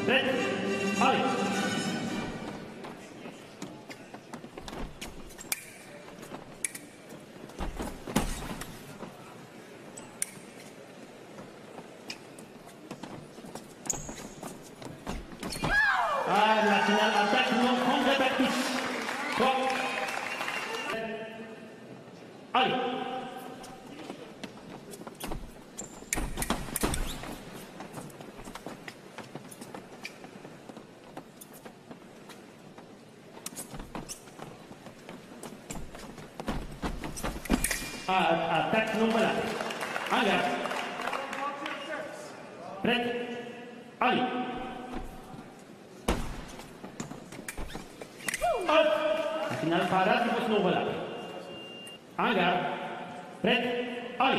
Prêt? Allez. Ah, la finale attaque, non, contre-attaque touche. 3. Allez. Ah, attaque, non, voilà. En garde. Prêt? Allez. Hop. La finale parade, il faut se non, voilà. En garde. Prêt? Allez.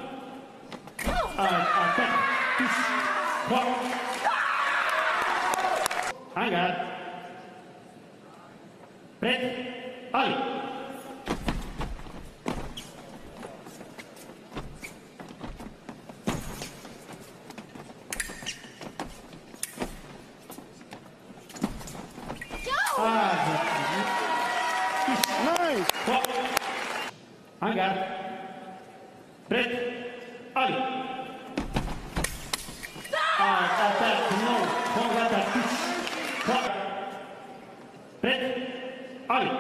Attaque. Touche. 3. En garde. Prêt? Allez. Nice! 3. En garde. Prêt? Allez. Attaque, non. Contre-attaque, touche. 3. Prêt? Allez.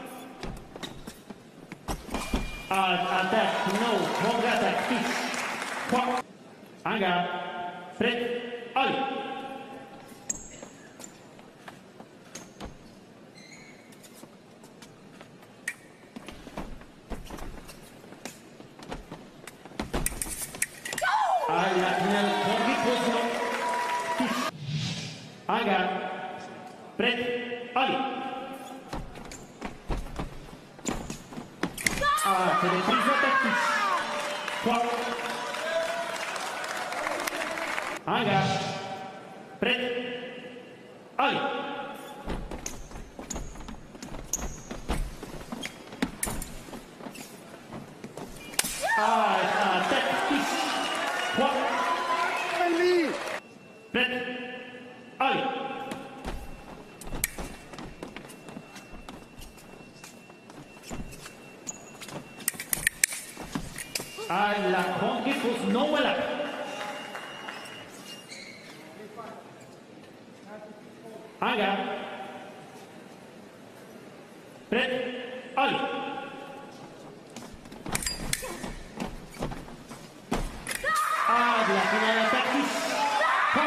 Attaque, non. Contre-attaque, touche. 3. En garde. Prêt? Allez. La finale contre-position. Touche. En garde. Prêt? Allez. C'est des prises d'attaque touche. 3. En garde. Prêt? Allez. Attaque touche. 3. Allez! Prêt? Allez. La contre-pose non voilà. En garde. Prêt? Allez. De la finale attaque touche. 3.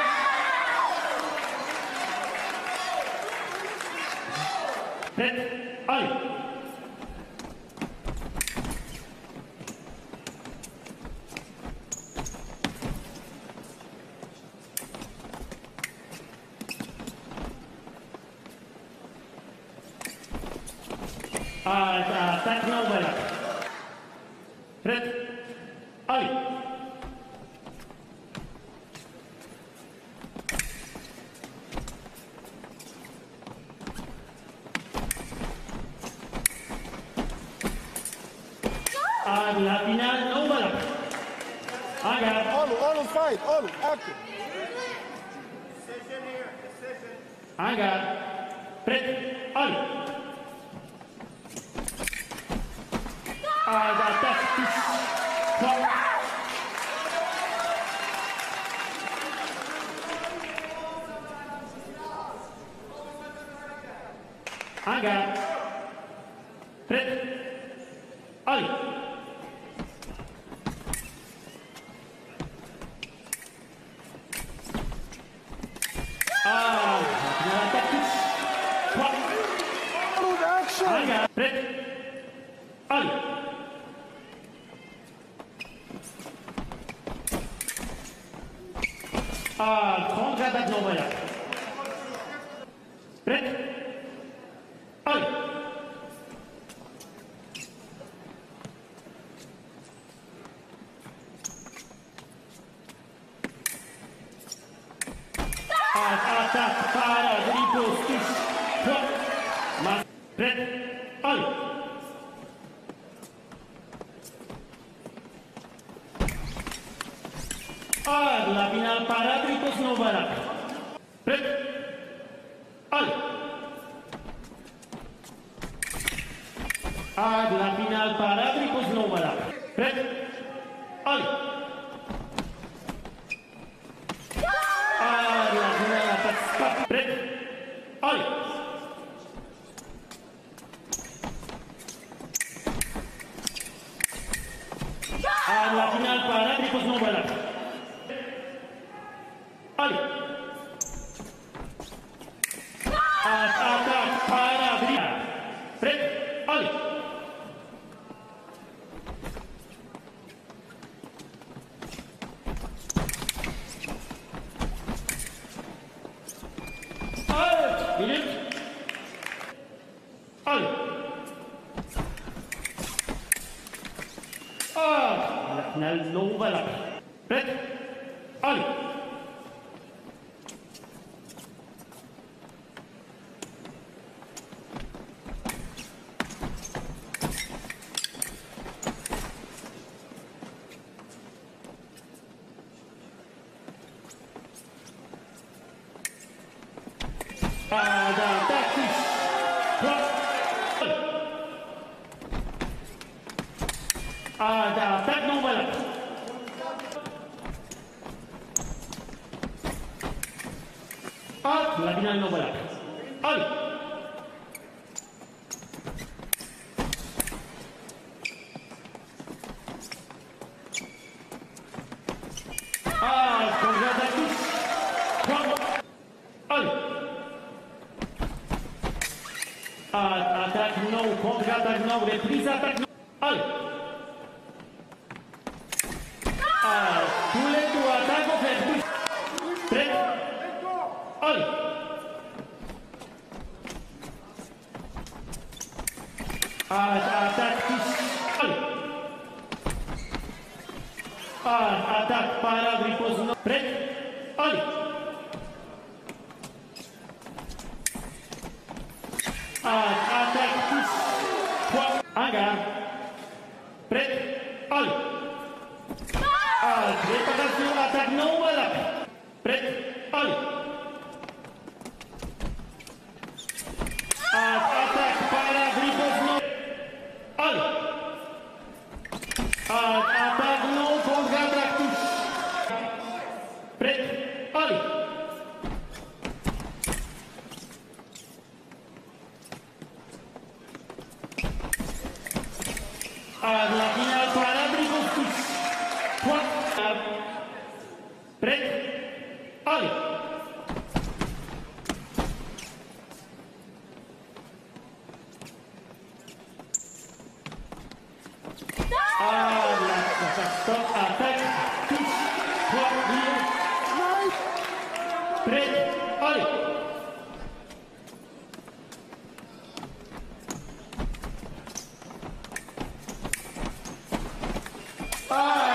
Prêt? Allez. Attaque non voilà. Prêt? Allez. La finale, non voilà. En garde. All fight, all active. En garde. Prêt? Allez. Attaque touche. 3. En garde. Prêt? Allez. Attaque touche. 3. All action! En garde. Prêt? Allez. Contre-attaque non voilà. Prêt? Allez. Attaque, parade, repose, touche. 3. Prêt? Allez. La finale parade, repose non voilà. Prêt. Allez. Ah, de la finale parade, riposte voilà. Prêt. Allez. Ah, de la finale attaque. Prêt. Allez. Ah, de la finale parade, riposte voilà. Allez. Attaque parade. Prêt. Allez. Minute. Allez. Ah, la finale non voilà. Prêt. Allez. Attaque non voilà. Ah, la finale non voilà. Allez. Ah, contre-attaque tous. Allez. Attaque non, contre-attaque non, reprise attaque non. Allez. Tous les deux attaques ont fait. Prêt. Allez. Attaque tous. Allez. Attaque parade repose non. Prêt. Allez. Attaque tous. En garde. Prêt. Allez. Préparation, attaque non voilà. Prêt. Allez. Attaque parade repose non. Allez. Attaque non contre-attaque touche. Prêt. Allez. La finale parade repose touche. Prêt. Allez. Stop, attaque, touche, 3, prêt, allez. Ah,